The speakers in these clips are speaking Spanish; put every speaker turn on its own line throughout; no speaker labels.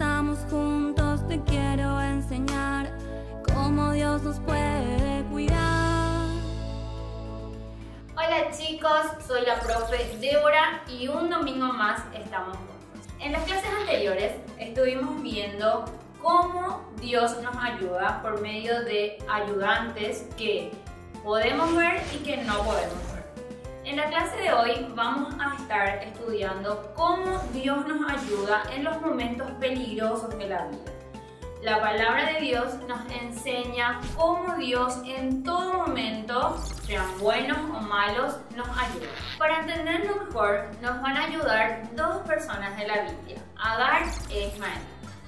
estamos juntos te quiero enseñar cómo Dios nos puede cuidar.
Hola chicos, soy la profe Débora y un domingo más estamos juntos. En las clases anteriores estuvimos viendo cómo Dios nos ayuda por medio de ayudantes que podemos ver y que no podemos ver. En la clase de hoy vamos a estar estudiando cómo Dios nos ayuda en los momentos peligrosos de la vida. La palabra de Dios nos enseña cómo Dios en todo momento, sean buenos o malos, nos ayuda. Para entenderlo mejor, nos van a ayudar dos personas de la Biblia, Agar e Ismael.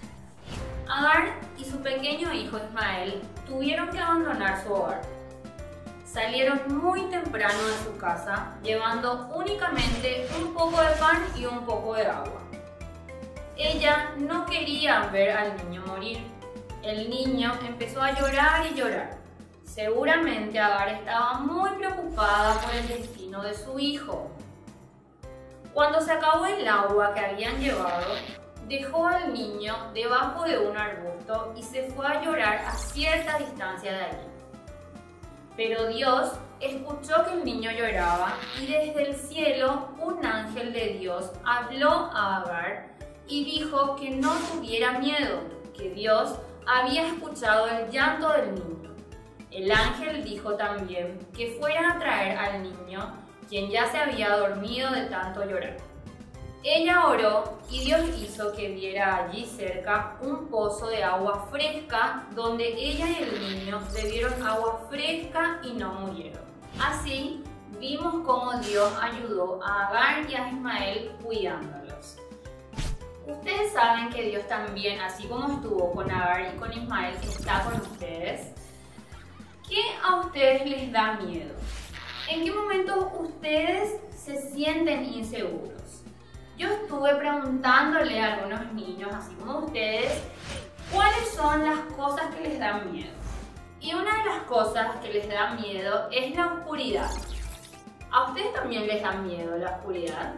Agar y su pequeño hijo Ismael tuvieron que abandonar su hogar. Salieron muy temprano de su casa, llevando únicamente un poco de pan y un poco de agua. Ella no quería ver al niño morir. El niño empezó a llorar y llorar. Seguramente Agar estaba muy preocupada por el destino de su hijo. Cuando se acabó el agua que habían llevado, dejó al niño debajo de un arbusto y se fue a llorar a cierta distancia de allí. Pero Dios escuchó que el niño lloraba y desde el cielo un ángel de Dios habló a Agar y dijo que no tuviera miedo, que Dios había escuchado el llanto del niño. El ángel dijo también que fueran a traer al niño, quien ya se había dormido de tanto llorar. Ella oró y Dios hizo que viera allí cerca un pozo de agua fresca donde ella y el niño bebieron agua fresca y no murieron. Así vimos cómo Dios ayudó a Agar y a Ismael cuidándolos. Ustedes saben que Dios también, así como estuvo con Agar y con Ismael, está con ustedes. ¿Qué a ustedes les da miedo? ¿En qué momento ustedes se sienten inseguros? Yo estuve preguntándole a algunos niños, así como ustedes, cuáles son las cosas que les dan miedo. Y una de las cosas que les da miedo es la oscuridad. ¿A ustedes también les da miedo la oscuridad?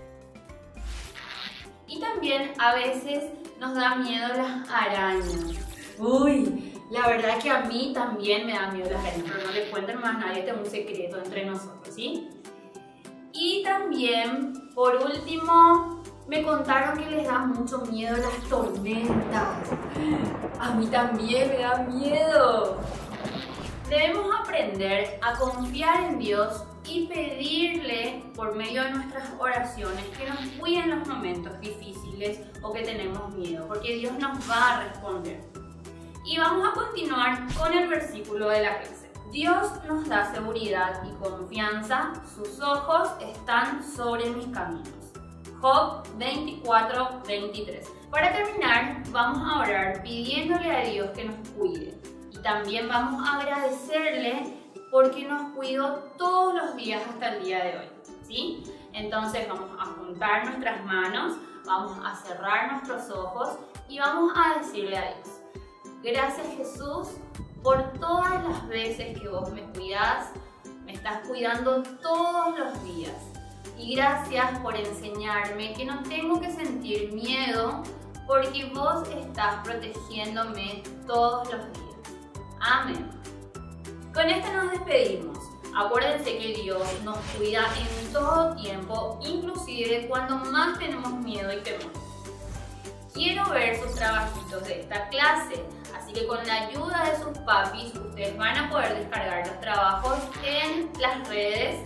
Y también a veces nos da miedo las arañas. Uy, la verdad que a mí también me da miedo las arañas, pero no le cuenten más a nadie, tengo un secreto entre nosotros, ¿sí? Y también, por último, me contaron que les da mucho miedo las tormentas. A mí también me da miedo. Debemos aprender a confiar en Dios y pedirle por medio de nuestras oraciones que nos cuide en los momentos difíciles o que tenemos miedo, porque Dios nos va a responder. Y vamos a continuar con el versículo de la clase. Dios nos da seguridad y confianza, sus ojos están sobre mis caminos. Job 24:23. Para terminar, vamos a orar pidiéndole a Dios que nos cuide. Y también vamos a agradecerle porque nos cuidó todos los días hasta el día de hoy, ¿sí? Entonces vamos a juntar nuestras manos, vamos a cerrar nuestros ojos y vamos a decirle a Dios: gracias Jesús por todas las veces que vos me cuidás, me estás cuidando todos los días. Y gracias por enseñarme que no tengo que sentir miedo porque vos estás protegiéndome todos los días. Amén. Con esto nos despedimos. Acuérdense que Dios nos cuida en todo tiempo, inclusive cuando más tenemos miedo y temor. Quiero ver sus trabajitos de esta clase, así que con la ayuda de sus papis ustedes van a poder descargar los trabajos en las redes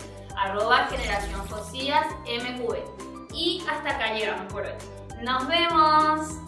@generacionjosíasmqb. Y hasta acá llegamos por hoy. ¡Nos vemos!